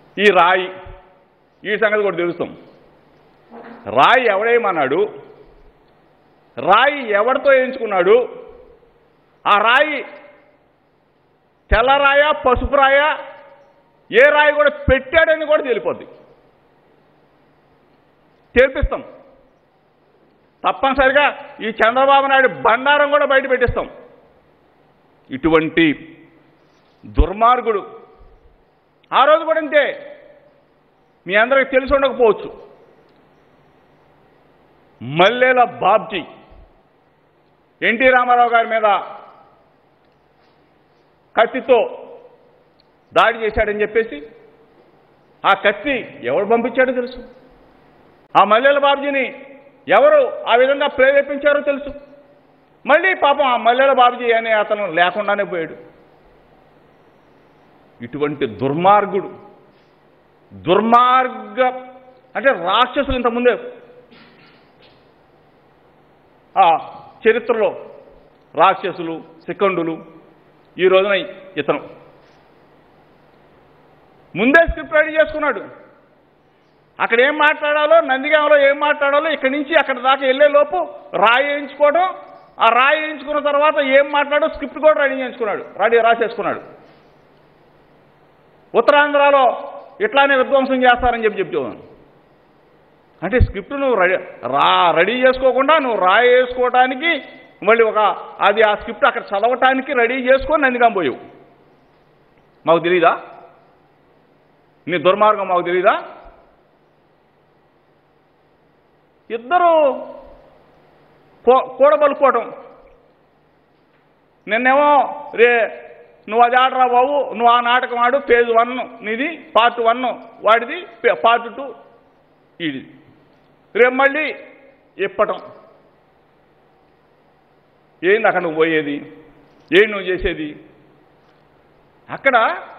ఈ రాయి ఈ సంగతి కూడా తెలుస్తాం. రాయి ఎవడేమన్నాడు, రాయి ఎవరితో ఎంచుకున్నాడు, ఆ రాయి తెల్లరాయ పసుపు రాయ ఏ రాయి కూడా పెట్టాడని కూడా తెలిపోద్ది. తెలిపిస్తాం. తప్పనిసరిగా ఈ చంద్రబాబు నాయుడు బండారం కూడా బయట పెట్టిస్తాం. ఇటువంటి దుర్మార్గుడు ఆ రోజు కూడా అంతే. మీ అందరికీ తెలిసి ఉండకపోవచ్చు, మల్లెల బాబ్జీ ఎన్టీ రామారావు గారి మీద కత్తితో దాడి చేశాడని చెప్పేసి ఆ కత్తి ఎవరు పంపించాడో తెలుసు. ఆ మల్లెల బాబ్జీని ఎవరు ఆ విధంగా ప్రేరేపించారో తెలుసు. మళ్ళీ పాపం ఆ మల్లెల బాబ్జీ అనే అతను లేకుండానే పోయాడు. ఇటువంటి దుర్మార్గుడు, అంటే రాక్షసులు ఇంతకుముందే ఆ చరిత్రలో రాక్షసులు, శిఖండులు, ఈ రోజున ఇతను ముందే స్క్రిప్ట్ రెడీ చేసుకున్నాడు. అక్కడ ఏం మాట్లాడాలో, నందిగామలో ఏం మాట్లాడాలో, ఇక్కడి నుంచి అక్కడ దాకా వెళ్ళే లోపు రాయి వేయించుకోవడం, ఆ రాయి వేయించుకున్న తర్వాత ఏం మాట్లాడో స్క్రిప్ట్ కూడా రాసేసుకున్నాడు. ఉత్తరాంధ్రలో ఇట్లానే విధ్వంసం చేస్తారని చెప్తున్నాను. అంటే స్క్రిప్ట్ నువ్వు రెడీ చేసుకోకుండా నువ్వు రాయి వేసుకోవడానికి మళ్ళీ ఆ స్క్రిప్ట్ అక్కడ చదవటానికి రెడీ చేసుకొని నందిగాం పోయావు. మాకు తెలీదా? నీ దుర్మార్గం మాకు తెలీదా? ఇద్దరు కూడబలుకోవటం. నిన్నేమో నువ్వు అది ఆడరా బాబు, నువ్వు ఆ నాటకం ఆడు, పేజ్ 1 నీది, పార్ట్ 1 వాడిది, పార్ట్ 2 ఇది. రేపు మళ్ళీ ఇప్పటం. ఏంది అక్కడ నువ్వు పోయేది, ఏంటి నువ్వు చేసేది? అక్కడ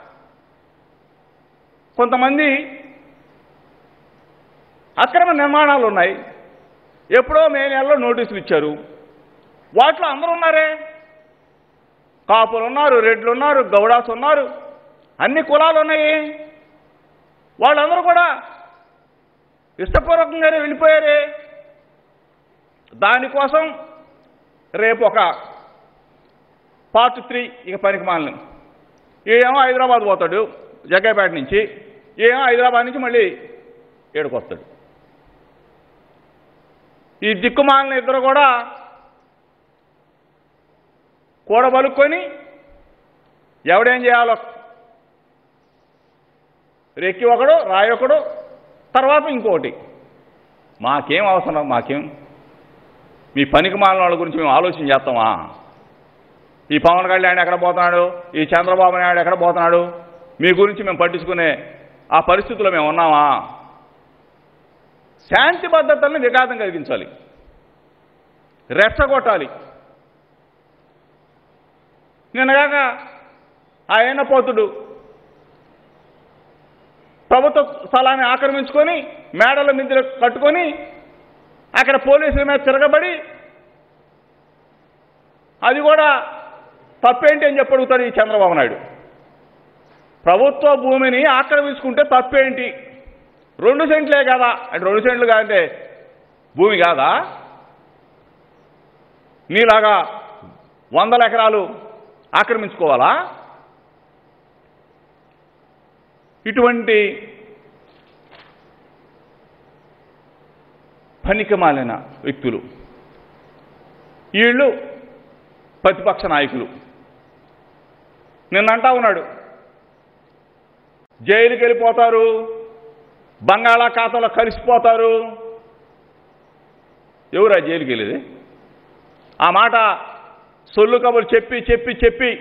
కొంతమంది అక్రమ నిర్మాణాలు ఉన్నాయి. ఎప్పుడో మే నెలలో నోటీసులు ఇచ్చారు. వాటిలో అందరూ ఉన్నారే. కాపులు ఉన్నారు, రెడ్లు ఉన్నారు, గౌడాస్ ఉన్నారు, అన్ని కులాలు ఉన్నాయి. వాళ్ళందరూ కూడా ఇష్టపూర్వకంగానే వెళ్ళిపోయారే. దానికోసం రేపు ఒక పార్ట్ 3 ఇక పనికి మాలను. ఏమో హైదరాబాద్ పోతాడు జగ్గైపేట నుంచి, ఏమో హైదరాబాద్ నుంచి మళ్ళీ ఏడుకొస్తాడు. ఈ దిక్కుమాలిన ఇద్దరు కూడా కూడబలుక్కొని ఎవడేం చేయాలో రెక్కి ఒకడు, రాయి ఒకడు, తర్వాత ఇంకోటి. మాకేం అవసరం? మీ పనికి మాలిన వాళ్ళ గురించి మేము ఆలోచన చేస్తామా? ఈ పవన్ కళ్యాణ్ ఎక్కడ పోతున్నాడు, ఈ చంద్రబాబు నాయుడు ఎక్కడ పోతున్నాడు, మీ గురించి మేము పట్టించుకునే ఆ పరిస్థితుల్లో మేము ఉన్నామా? శాంతి భద్రతల్ని విఘాతం కలిగించాలి, రెచ్చగొట్టాలి. నిన్నగాక ఆ ఎన్నపోతుడు ప్రభుత్వ స్థలాన్ని ఆక్రమించుకొని మేడల మీద కట్టుకొని అక్కడ పోలీసుల మీద తిరగబడి అది కూడా తప్పేంటి అని చెప్పి అడుగుతాడు ఈ చంద్రబాబు నాయుడు. ప్రభుత్వ భూమిని ఆక్రమించుకుంటే తప్పేంటి? 2 సెంట్లే కదా అంటే 2 సెంట్లు కాదంటే భూమి కాదా? నీలాగా 100 ఎకరాలు ఆక్రమించుకోవాలా? ఇటువంటి పనికిమాలిన వ్యక్తులు వీళ్ళు ప్రతిపక్ష నాయకులు. నిన్నంటా ఉన్నాడు జైలుకి వెళ్ళిపోతారు, బంగాళాఖాతంలో కలిసిపోతారు. ఎవరా జైలుకి వెళ్ళేది? ఆ మాట సొల్లు కబులు చెప్పి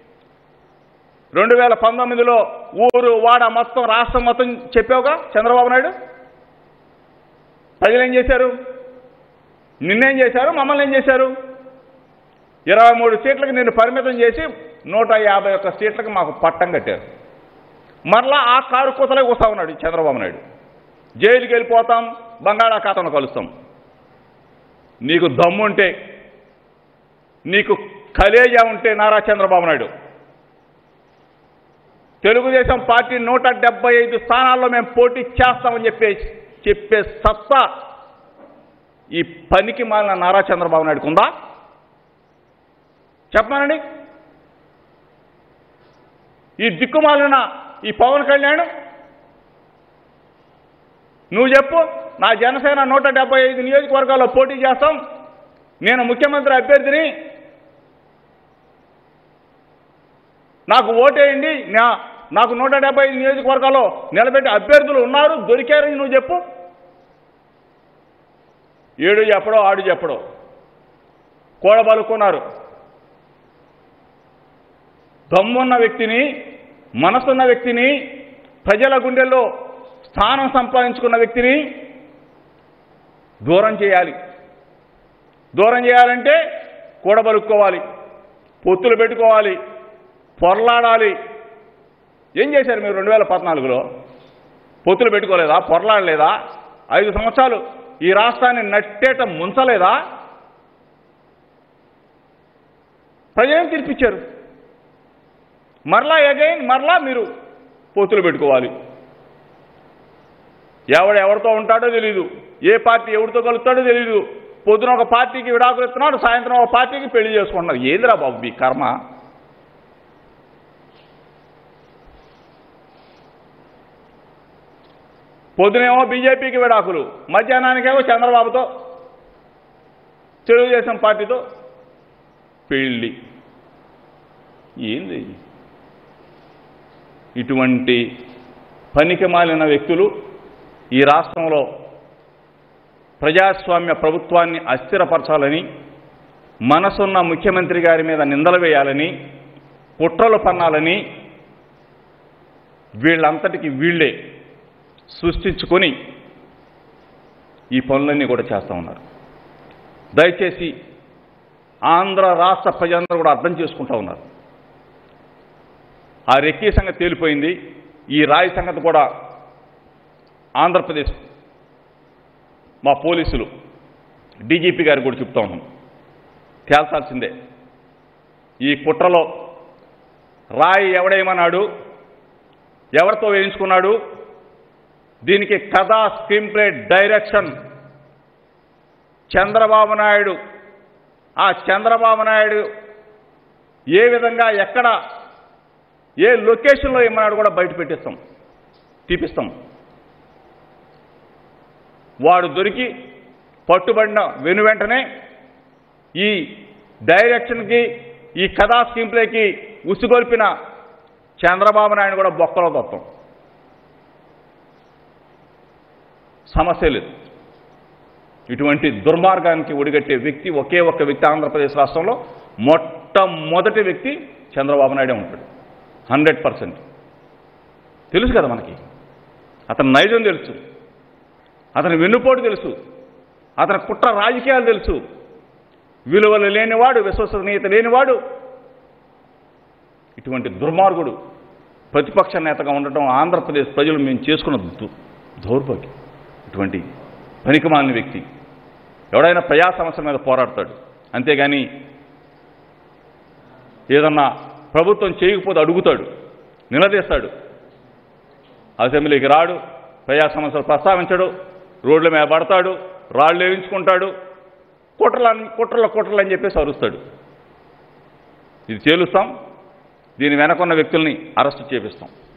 2019లో ఊరు వాడ మొత్తం రాష్ట్రం మొత్తం చెప్పావుగా చంద్రబాబు నాయుడు. ప్రజలు ఏం చేశారు? నిన్నేం చేశారు? మమ్మల్ని ఏం చేశారు? 23 సీట్లకు నిన్ను పరిమితం చేసి 151 సీట్లకు మాకు పట్టం కట్టారు. మరలా ఆ కారు కూతలే కూస్తా ఉన్నాడు చంద్రబాబు నాయుడు. జైలుకి వెళ్ళిపోతాం, బంగాళాఖాతంలో కలుస్తాం. నీకు దమ్ముంటే, నీకు కలేజా ఉంటే నారా చంద్రబాబు నాయుడు తెలుగుదేశం పార్టీ 175 స్థానాల్లో మేము పోటీ చేస్తామని చెప్పే సత్తా ఈ పనికి మాలిన నారా చంద్రబాబు నాయుడుకు ఉందా? చెప్పమానండి. ఈ దిక్కుమాలిన ఈ పవన్ కళ్యాణ్ నువ్వు చెప్పు, నా జనసేన 175 నియోజకవర్గాల్లో పోటీ చేస్తాం, నేను ముఖ్యమంత్రి అభ్యర్థిని, నాకు ఓటేయండి, నాకు 175 నియోజకవర్గాల్లో నిలబెట్టి అభ్యర్థులు ఉన్నారు, దొరికారని నువ్వు చెప్పు. ఏడు చెప్పడో ఆడు చెప్పడో కూడబలుకున్నారు. దమ్మున్న వ్యక్తిని, మనసున్న వ్యక్తిని, ప్రజల గుండెల్లో స్థానం సంపాదించుకున్న వ్యక్తిని దూరం చేయాలి. దూరం చేయాలంటే కూడబలుక్కోవాలి, పొత్తులు పెట్టుకోవాలి, పొరలాడాలి. ఏం చేశారు మీరు 2014లో? పొత్తులు పెట్టుకోలేదా? పొరలాడలేదా? 5 సంవత్సరాలు ఈ రాష్ట్రాన్ని నట్టేట ముంచలేదా? ప్రజలేం తీర్పిచ్చారు? మరలా మీరు పొత్తులు పెట్టుకోవాలి. ఎవరితో ఉంటాడో తెలీదు, ఏ పార్టీ ఎవరితో కలుస్తాడో తెలీదు. పొద్దున ఒక పార్టీకి విడాకులు ఇస్తున్నాడు, సాయంత్రం ఒక పార్టీకి పెళ్లి చేసుకుంటున్నారు. ఏందిరా బాబు మీ కర్మ? పొద్దునేమో బీజేపీకి విడాకులు, మధ్యాహ్నానికేమో చంద్రబాబుతో తెలుగుదేశం పార్టీతో పెళ్ళి. ఏంది? ఇటువంటి పనికిమాలిన వ్యక్తులు ఈ రాష్ట్రంలో ప్రజాస్వామ్య ప్రభుత్వాన్ని అస్థిరపరచాలని, మనసున్న ముఖ్యమంత్రి గారి మీద నిందలు వేయాలని, కుట్రలు పన్నాలని వీళ్ళంతటికి వీళ్లే సృష్టించుకొని ఈ పనులన్నీ కూడా చేస్తూ ఉన్నారు. దయచేసి ఆంధ్ర రాష్ట్ర ప్రజలందరూ కూడా అర్థం చేసుకుంటూ ఉన్నారు. ఆ రెక్కీ సంగతి తేలిపోయింది. ఈ రాయి సంగతి కూడా ఆంధ్రప్రదేశ్ మా పోలీసులు డీజీపీ గారికి కూడా చెప్తా ఉన్నాం, తేల్చాల్సిందే. ఈ కుట్రలో రాయి ఎవడేమన్నాడు, ఎవరితో వేయించుకున్నాడు, దీనికి కథ, screenplay, direction Chandrababu Naidu. ఆ చంద్రబాబు నాయుడు ఏ విధంగా, ఎక్కడ, ఏ లొకేషన్లో ఏమన్నాడు కూడా బయట పెట్టిస్తాం, తీపిస్తాం. వాడు దొరికి పట్టుబడిన వెనువెంటనే ఈ డైరెక్షన్కి, ఈ కథా స్క్రీన్ ప్లేకి ఉసిగొల్పిన చంద్రబాబు నాయుడు కూడా బొక్కలో దొత్తాం. సమస్య లేదు. ఇటువంటి దుర్మార్గానికి ఒడిగట్టే వ్యక్తి ఒకే ఒక్క వ్యక్తి ఆంధ్రప్రదేశ్ రాష్ట్రంలో మొట్టమొదటి వ్యక్తి చంద్రబాబు నాయుడే ఉంటాడు. 100% తెలుసు కదా మనకి. అతని నైజం తెలుసు, అతని వెన్నుపోటు తెలుసు, అతని కుట్ర రాజకీయాలు తెలుసు. విలువలు లేనివాడు, విశ్వసనీయత లేనివాడు, ఇటువంటి దుర్మార్గుడు ప్రతిపక్ష నేతగా ఉండటం ఆంధ్రప్రదేశ్ ప్రజలు మేము చేసుకున్న దౌర్భాగ్యం. ఇటువంటి పనికిమాలిన వ్యక్తి ఎవడైనా ప్రజా సమస్యల మీద పోరాడతాడు, అంతేగాని ఏదన్నా ప్రభుత్వం చేయకపోతే అడుగుతాడు, నిలదీస్తాడు. అసెంబ్లీకి రాడు, ప్రజా సమస్యలు ప్రస్తావించడు, రోడ్ల మీద పడతాడు, రాళ్ళు వేయించుకుంటాడు, కుట్రలు అని చెప్పేసి అరుస్తాడు. ఇది తేలుస్తాం, దీని వెనకున్న వ్యక్తుల్ని అరెస్టు చేపిస్తాం.